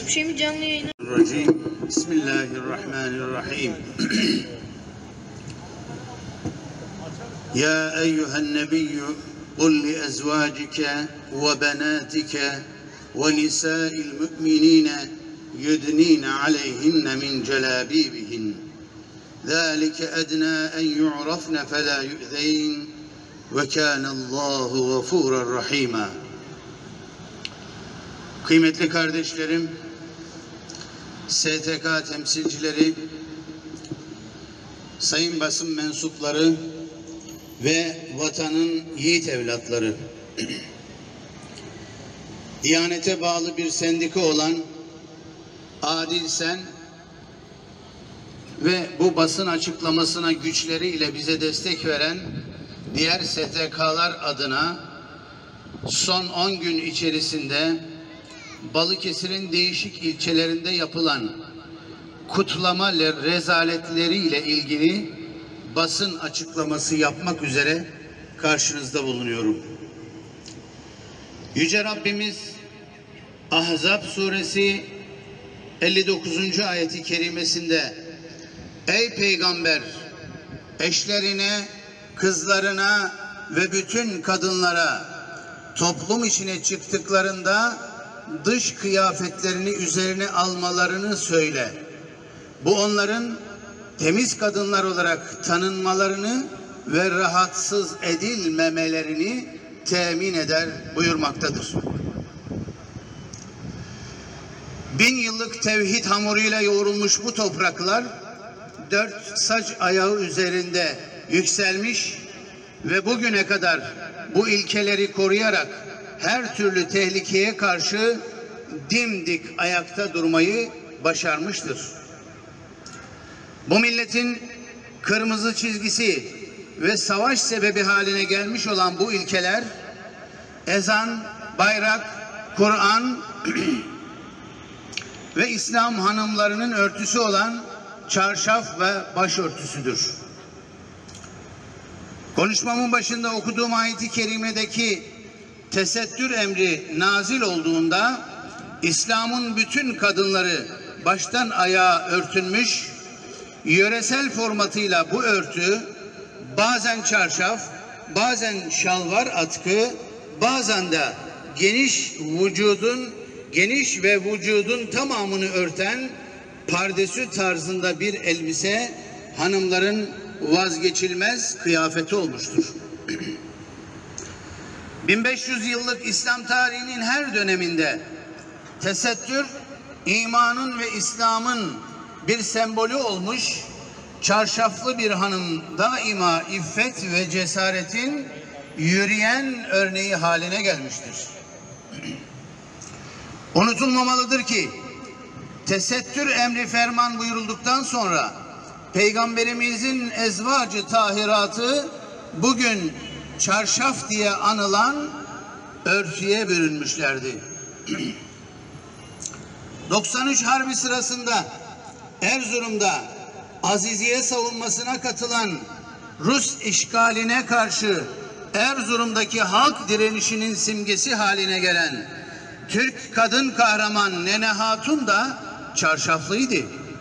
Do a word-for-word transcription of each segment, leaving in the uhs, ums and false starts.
bir şey mi canlı yayına? Bismillahirrahmanirrahim. Ya eyyühen nebiyyü kul li ezvacike ve benatike ve nisa'il mü'minine yudnine aleyhinne min celabibihin. ذَٰلِكَ أَدْنَا أَنْ يُعْرَفْنَ فَلَا يُؤْذَيْنَ وَكَانَ اللّٰهُ غَفُورًا رَحِيمًا. Kıymetli kardeşlerim, S T K temsilcileri, sayın basın mensupları ve vatanın yiğit evlatları, Diyanete bağlı bir sendika olan Adil Sen ve bu basın açıklamasına güçleriyle bize destek veren diğer S T K'lar adına son on gün içerisinde Balıkesir'in değişik ilçelerinde yapılan kutlama rezaletleriyle ilgili basın açıklaması yapmak üzere karşınızda bulunuyorum. Yüce Rabbimiz Ahzab suresi elli dokuzuncu ayeti kerimesinde ey peygamber, eşlerine, kızlarına ve bütün kadınlara toplum içine çıktıklarında dış kıyafetlerini üzerine almalarını söyle. Bu onların temiz kadınlar olarak tanınmalarını ve rahatsız edilmemelerini temin eder buyurmaktadır. Bin yıllık tevhid hamuruyla yoğrulmuş bu topraklar dört saç ayağı üzerinde yükselmiş ve bugüne kadar bu ilkeleri koruyarak her türlü tehlikeye karşı dimdik ayakta durmayı başarmıştır. Bu milletin kırmızı çizgisi ve savaş sebebi haline gelmiş olan bu ilkeler ezan, bayrak, Kur'an ve İslam hanımlarının örtüsü olan çarşaf ve başörtüsüdür. Konuşmamın başında okuduğum ayet-i kerimedeki tesettür emri nazil olduğunda İslam'ın bütün kadınları baştan ayağa örtünmüş, yöresel formatıyla bu örtü bazen çarşaf, bazen şalvar atkı, bazen de geniş vücudun geniş ve vücudun tamamını örten pardesü tarzında bir elbise hanımların vazgeçilmez kıyafeti olmuştur. bin beş yüz yıllık İslam tarihinin her döneminde tesettür imanın ve İslam'ın bir sembolü olmuş, çarşaflı bir hanım daima iffet ve cesaretin yürüyen örneği haline gelmiştir. Unutulmamalıdır ki tesettür emri ferman buyurulduktan sonra Peygamberimizin ezvacı tahiratı bugün çarşaf diye anılan örtüye bürünmüşlerdi. doksan üç Harbi sırasında Erzurum'da Aziziye savunmasına katılan Rus işgaline karşı Erzurum'daki halk direnişinin simgesi haline gelen Türk kadın kahraman Nene Hatun da çarşaflıydı.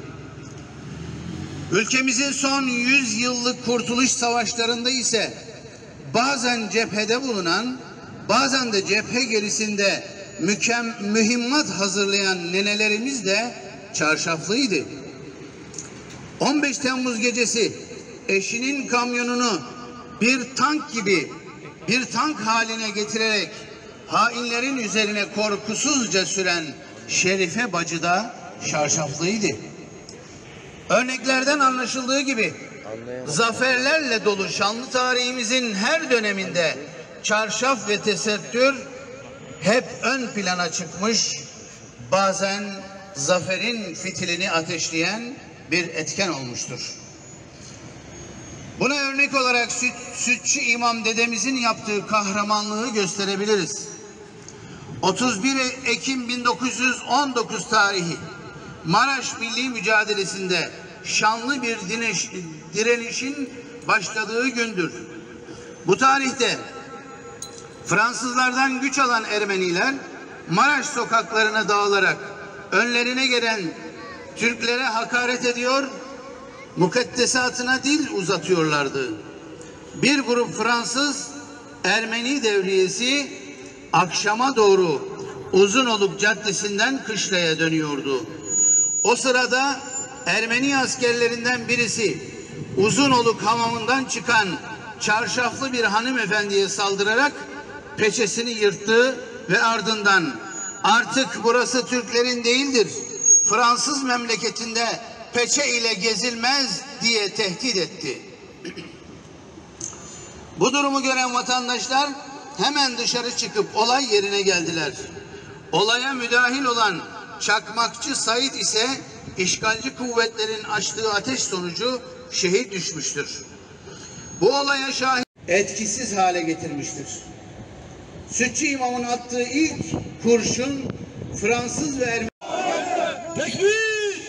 Ülkemizin son yüz yıllık kurtuluş savaşlarında ise bazen cephede bulunan, bazen de cephe gerisinde mükem, mühimmat hazırlayan nenelerimiz de çarşaflıydı. on beş Temmuz gecesi eşinin kamyonunu bir tank gibi bir tank haline getirerek hainlerin üzerine korkusuzca süren Şerife bacı da çarşaflıydı. Örneklerden anlaşıldığı gibi zaferlerle dolu şanlı tarihimizin her döneminde çarşaf ve tesettür hep ön plana çıkmış, bazen zaferin fitilini ateşleyen bir etken olmuştur. Buna örnek olarak süt, Sütçü İmam dedemizin yaptığı kahramanlığı gösterebiliriz. otuz bir Ekim bin dokuz yüz on dokuz tarihi Maraş Milli Mücadelesi'nde şanlı bir dineş, direnişin başladığı gündür. Bu tarihte Fransızlardan güç alan Ermeniler Maraş sokaklarına dağılarak önlerine gelen Türklere hakaret ediyor, mukaddesatına dil uzatıyorlardı. Bir grup Fransız Ermeni devriyesi akşama doğru Uzunoluk Caddesi'nden kışlaya dönüyordu. O sırada Ermeni askerlerinden birisi Uzunoluk hamamından çıkan çarşaflı bir hanımefendiye saldırarak peçesini yırttı ve ardından "Artık burası Türklerin değildir, Fransız memleketinde peçe ile gezilmez" diye tehdit etti. Bu durumu gören vatandaşlar hemen dışarı çıkıp olay yerine geldiler. Olaya müdahil olan Çakmakçı Said ise işgalci kuvvetlerin açtığı ateş sonucu şehit düşmüştür. Bu olaya şahit etkisiz hale getirmiştir. Sütçü imamın attığı ilk kurşun Fransız ve Ermeni. Tekbir!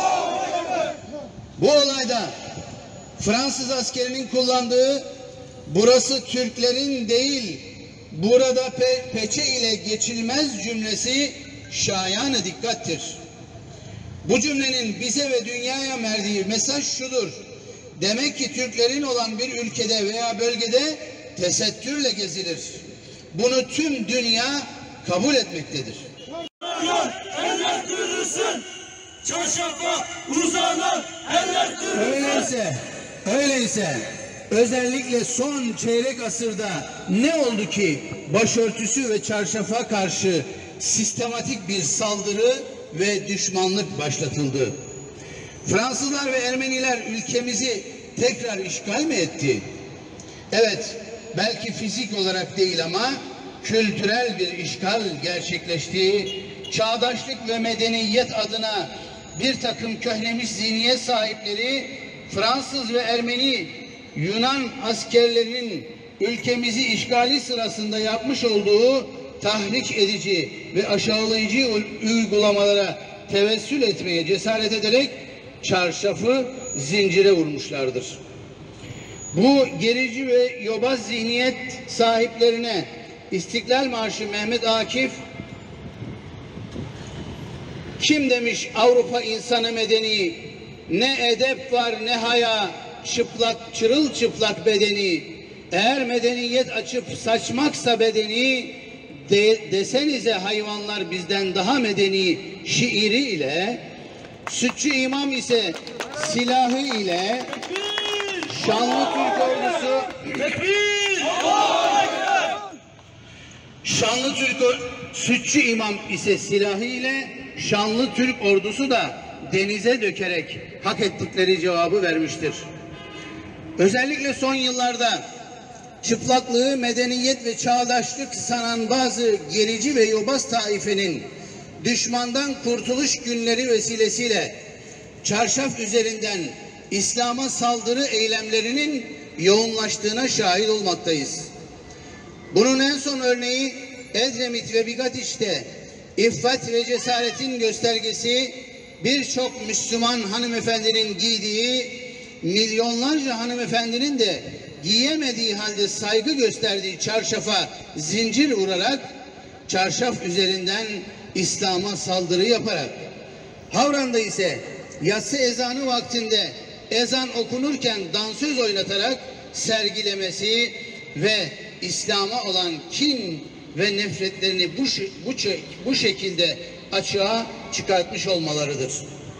Bu olayda Fransız askerinin kullandığı "burası Türklerin değil, burada pe peçe ile geçilmez" cümlesi şayanı dikkattir. Bu cümlenin bize ve dünyaya verdiği mesaj şudur: demek ki Türklerin olan bir ülkede veya bölgede tesettürle gezilir. Bunu tüm dünya kabul etmektedir. Eller kırılsın, çarşafa uzanan eller kırılsın. Öyleyse, öyleyse özellikle son çeyrek asırda ne oldu ki başörtüsü ve çarşafa karşı sistematik bir saldırı ve düşmanlık başlatıldı? Fransızlar ve Ermeniler ülkemizi tekrar işgal mi etti? Evet, belki fizik olarak değil ama kültürel bir işgal gerçekleşti. Çağdaşlık ve medeniyet adına bir takım köhnemiş zihniyet sahipleri Fransız ve Ermeni Yunan askerlerinin ülkemizi işgali sırasında yapmış olduğu tahrik edici ve aşağılayıcı uygulamalara tevessül etmeye cesaret ederek çarşafı zincire vurmuşlardır. Bu gerici ve yobaz zihniyet sahiplerine İstiklal Marşı Mehmet Akif "Kim demiş Avrupa insanı medeni, ne edep var ne haya, çıplak çırılçıplak bedeni, eğer medeniyet açıp saçmaksa bedeni, de, desenize hayvanlar bizden daha medeni" şiiriyle, Sütçü imam ise silahı ile şanlı Türk ordusu şanlı Türk Sütçü imam ise silahı ile şanlı Türk ordusu da denize dökerek hak ettikleri cevabı vermiştir. Özellikle son yıllarda çıplaklığı medeniyet ve çağdaşlık sanan bazı gerici ve yobaz taifenin düşmandan kurtuluş günleri vesilesiyle çarşaf üzerinden İslam'a saldırı eylemlerinin yoğunlaştığına şahit olmaktayız. Bunun en son örneği Edremit ve Bigatiç'te iffet ve cesaretin göstergesi birçok Müslüman hanımefendinin giydiği, milyonlarca hanımefendinin de giyemediği halde saygı gösterdiği çarşafa zincir vurarak çarşaf üzerinden İslam'a saldırı yaparak, Havran'da ise yatsı ezanı vaktinde ezan okunurken dansöz oynatarak sergilemesi ve İslam'a olan kin ve nefretlerini bu, bu, bu şekilde açığa çıkartmış olmalarıdır.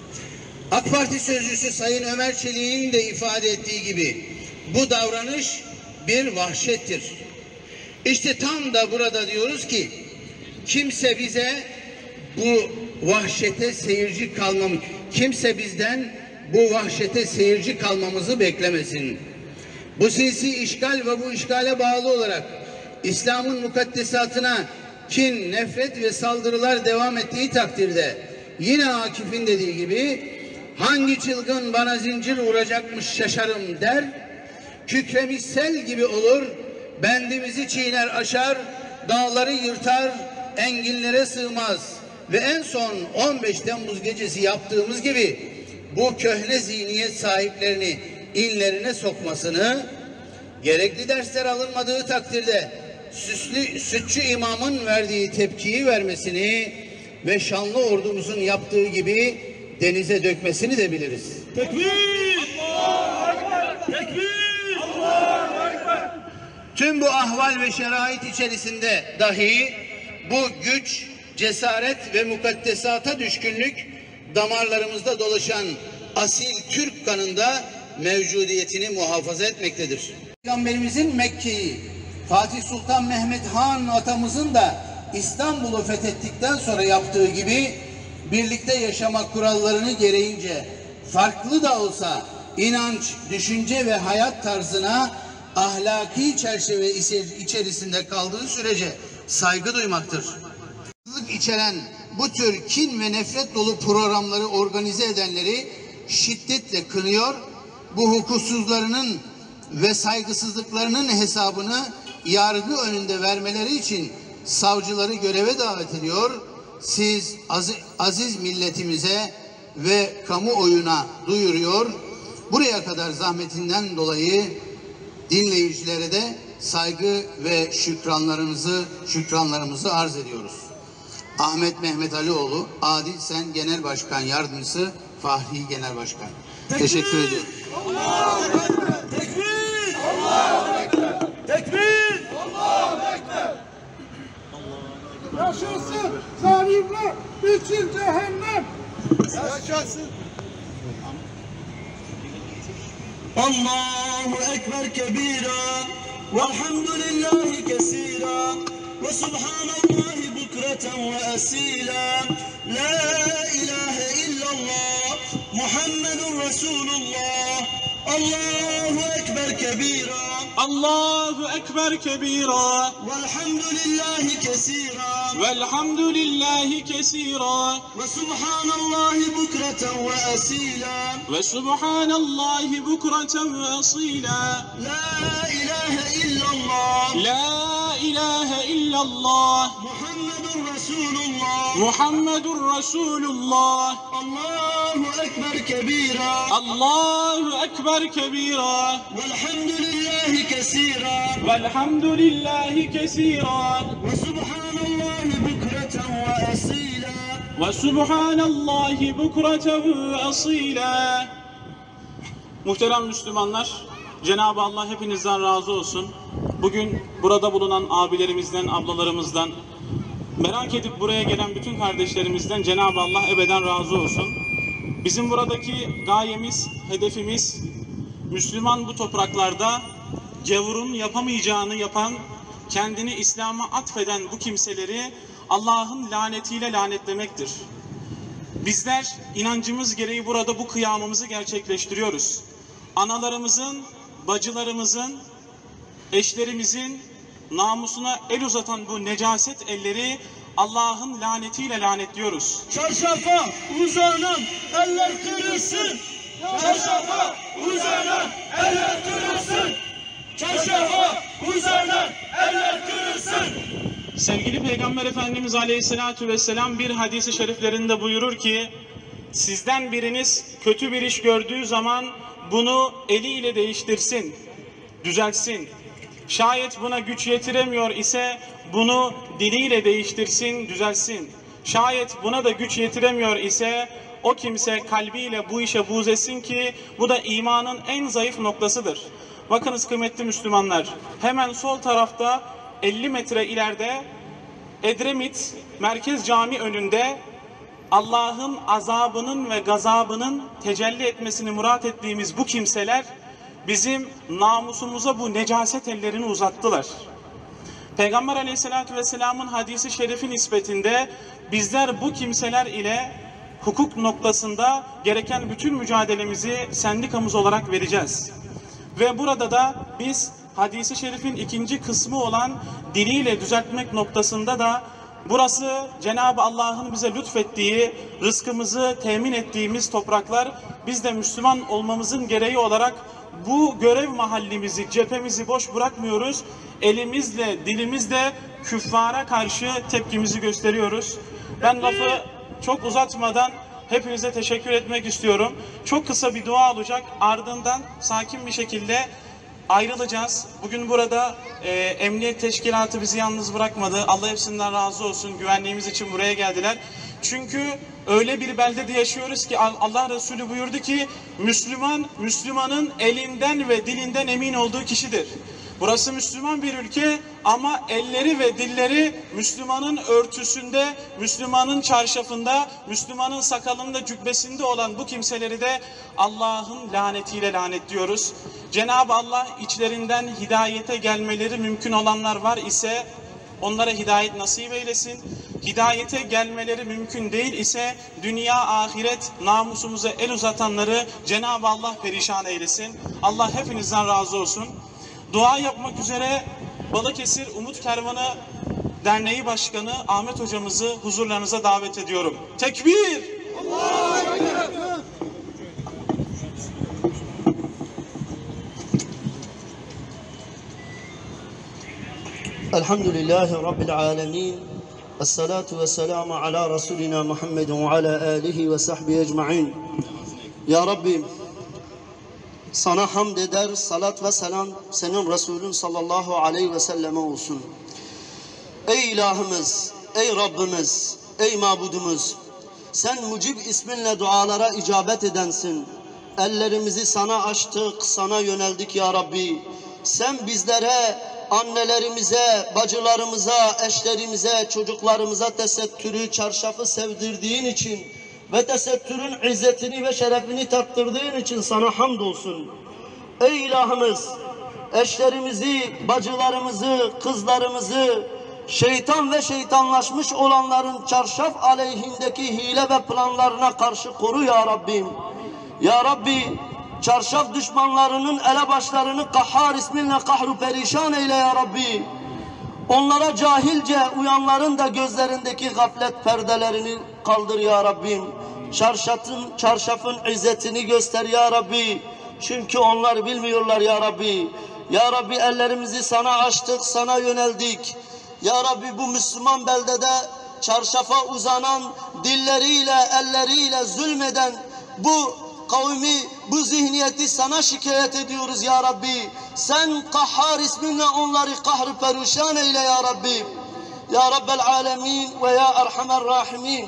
AK Parti sözcüsü Sayın Ömer Çelik'in de ifade ettiği gibi bu davranış bir vahşettir. İşte tam da burada diyoruz ki kimse bize bu vahşete seyirci kalmamız, kimse bizden bu vahşete seyirci kalmamızı beklemesin. Bu sinsi işgal ve bu işgale bağlı olarak İslam'ın mukaddesatına kin, nefret ve saldırılar devam ettiği takdirde yine Akif'in dediği gibi hangi çılgın bana zincir vuracakmış şaşarım der, kükremiş sel gibi olur, bendimizi çiğner aşar, dağları yırtar, enginlere sığmaz ve en son on beş Temmuz gecesi yaptığımız gibi bu köhne zihniyet sahiplerini inlerine sokmasını, gerekli dersler alınmadığı takdirde süslü, sütçü imamın verdiği tepkiyi vermesini, ve şanlı ordumuzun yaptığı gibi denize dökmesini de biliriz. Tekbir! Allahu Ekber! Tekbir! Allahu Ekber! Tüm bu ahval ve şerait içerisinde dahi bu güç, cesaret ve mukaddesata düşkünlük damarlarımızda dolaşan asil Türk kanında mevcudiyetini muhafaza etmektedir. Peygamberimizin Mekke'yi, Fatih Sultan Mehmet Han atamızın da İstanbul'u fethettikten sonra yaptığı gibi birlikte yaşama kurallarını gereğince farklı da olsa inanç, düşünce ve hayat tarzına ahlaki çerçeve içerisinde kaldığı sürece saygı duymaktır. İçeren bu tür kin ve nefret dolu programları organize edenleri şiddetle kınıyor, bu hukuksuzlarının ve saygısızlıklarının hesabını yargı önünde vermeleri için savcıları göreve davet ediyor. Siz aziz, aziz milletimize ve kamuoyuna duyuruyor. Buraya kadar zahmetinden dolayı dinleyicilere de saygı ve şükranlarımızı şükranlarımızı arz ediyoruz. Ahmet Mehmet Alioğlu, Adil Sen Genel Başkan Yardımcısı, Fahri Genel Başkan. Tekbir! Teşekkür ediyorum. Allahu Ekber! Tekbir! Allahu Ekber! Tekbir! Allahu Ekber! Yaşasın zalimler için cehennem. Yaşasın! Allahu Ekber kebira velhamdülillahi kesira ve subhanallahi bukreten ve asila la ilahe illallah Muhammedun Resulullah Allahu Ekber kebira Allahu Ekber kebira velhamdülillahi kesira velhamdülillahi kesira ve subhanallahi bukreten ve asila ve subhanallahi bukreten ve asila la ilahe illallah la ilahe illallah Muhammedun Resulullah Muhammedur Resulullah Allahu Ekber kebira Allahu Ekber kebira velhamdülillahi kesira velhamdülillahi kesira ve subhanallahi bukreten ve asila ve subhanallahi bukreten ve asila. Muhterem Müslümanlar, Cenab-ı Allah hepinizden razı olsun. Bugün burada bulunan abilerimizden, ablalarımızdan, merak edip buraya gelen bütün kardeşlerimizden Cenab-ı Allah ebeden razı olsun. Bizim buradaki gayemiz, hedefimiz, Müslüman bu topraklarda gavurun yapamayacağını yapan, kendini İslam'a atfeden bu kimseleri Allah'ın lanetiyle lanetlemektir. Bizler inancımız gereği burada bu kıyamımızı gerçekleştiriyoruz. Analarımızın, bacılarımızın, eşlerimizin namusuna el uzatan bu necaset elleri Allah'ın lanetiyle lanetliyoruz. Çarşafa uzanan eller kırılsın. Çarşafa uzanan eller kırılsın. Çarşafa uzanan eller kırılsın. Sevgili Peygamber Efendimiz Aleyhisselatü Vesselam bir hadisi şeriflerinde buyurur ki, sizden biriniz kötü bir iş gördüğü zaman bunu eliyle değiştirsin, düzeltsin. Şayet buna güç yetiremiyor ise bunu diliyle değiştirsin, düzelsin. Şayet buna da güç yetiremiyor ise o kimse kalbiyle bu işe buğz etsin ki bu da imanın en zayıf noktasıdır. Bakınız kıymetli Müslümanlar, hemen sol tarafta elli metre ileride Edremit Merkez Cami önünde Allah'ın azabının ve gazabının tecelli etmesini murat ettiğimiz bu kimseler bizim namusumuza bu necaset ellerini uzattılar. Peygamber Aleyhisselatü Vesselam'ın hadisi şerifi nispetinde bizler bu kimseler ile hukuk noktasında gereken bütün mücadelemizi sendikamız olarak vereceğiz. Ve burada da biz hadisi şerifin ikinci kısmı olan diliyle düzeltmek noktasında da burası Cenab-ı Allah'ın bize lütfettiği, rızkımızı temin ettiğimiz topraklar. Biz de Müslüman olmamızın gereği olarak bu görev mahallimizi, cephemizi boş bırakmıyoruz. Elimizle, dilimizle küffara karşı tepkimizi gösteriyoruz. Ben lafı çok uzatmadan hepinize teşekkür etmek istiyorum. Çok kısa bir dua olacak. Ardından sakin bir şekilde ayrılacağız. Bugün burada e, Emniyet Teşkilatı bizi yalnız bırakmadı. Allah hepsinden razı olsun. Güvenliğimiz için buraya geldiler. Çünkü öyle bir beldede yaşıyoruz ki Allah Resulü buyurdu ki Müslüman, Müslümanın elinden ve dilinden emin olduğu kişidir. Burası Müslüman bir ülke ama elleri ve dilleri Müslümanın örtüsünde, Müslümanın çarşafında, Müslümanın sakalında, cübbesinde olan bu kimseleri de Allah'ın lanetiyle lanetliyoruz. Cenab-ı Allah içlerinden hidayete gelmeleri mümkün olanlar var ise onlara hidayet nasip eylesin. Hidayete gelmeleri mümkün değil ise dünya ahiret namusumuza el uzatanları Cenab-ı Allah perişan eylesin. Allah hepinizden razı olsun. Dua yapmak üzere Balıkesir Umut Kervanı Derneği Başkanı Ahmet hocamızı huzurlarınıza davet ediyorum. Tekbir! Allahu Ekber! Elhamdülillahi Rabbil alemin. Esselatu ve selamu ala Resulina Muhammedin ve ala alihi ve sahbihi ecma'in. Ya Rabbi, sana hamd eder, salat ve selam senin Resulün sallallahu aleyhi ve selleme olsun. Ey ilahımız, ey Rabbimiz, ey mabudumuz, sen mucib isminle dualara icabet edensin. Ellerimizi sana açtık, sana yöneldik ya Rabbi. Sen bizlere, annelerimize, bacılarımıza, eşlerimize, çocuklarımıza tesettürü, çarşafı sevdirdiğin için ve tesettürün izzetini ve şerefini tattırdığın için sana hamdolsun. Ey ilahımız, eşlerimizi, bacılarımızı, kızlarımızı, şeytan ve şeytanlaşmış olanların çarşaf aleyhindeki hile ve planlarına karşı koru ya Rabbim. Ya Rabbi, çarşaf düşmanlarının elebaşlarını Kahhar isminle kahru perişan eyle ya Rabbi. Onlara cahilce uyanların da gözlerindeki gaflet perdelerini kaldır ya Rabbim. Çarşafın, çarşafın izzetini göster ya Rabbi. Çünkü onlar bilmiyorlar ya Rabbi. Ya Rabbi ellerimizi sana açtık, sana yöneldik. Ya Rabbi bu Müslüman beldede çarşafa uzanan, dilleriyle, elleriyle zulmeden bu kavmi, bu zihniyeti sana şikayet ediyoruz ya Rabbi. Sen Kahhar isminle onları kahru perişan eyle ya Rabbi. Ya Rabbel alemin ve ya Erhamer rahimin.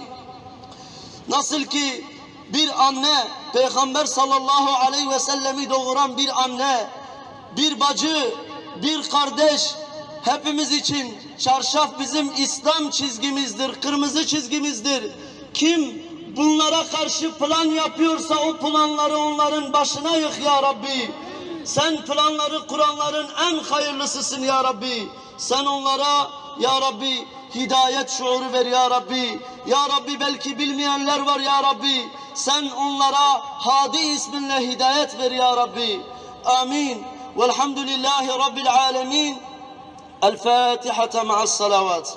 Nasıl ki bir anne, Peygamber sallallahu aleyhi ve sellemi doğuran bir anne, bir bacı, bir kardeş, hepimiz için çarşaf bizim İslam çizgimizdir, kırmızı çizgimizdir. Kim bunlara karşı plan yapıyorsa o planları onların başına yık ya Rabbi. Sen planları kuranların en hayırlısısın ya Rabbi. Sen onlara ya Rabbi hidayet şuuru ver ya Rabbi. Ya Rabbi belki bilmeyenler var ya Rabbi. Sen onlara Hadi isminle hidayet ver ya Rabbi. Amin. Velhamdülillahi Rabbil alemin. El Fatiha ma'as salavat.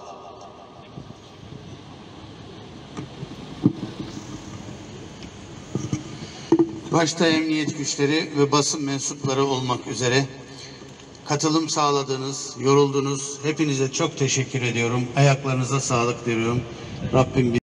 Başta emniyet güçleri ve basın mensupları olmak üzere katılım sağladınız, yoruldunuz. Hepinize çok teşekkür ediyorum. Ayaklarınıza sağlık diliyorum. Rabbim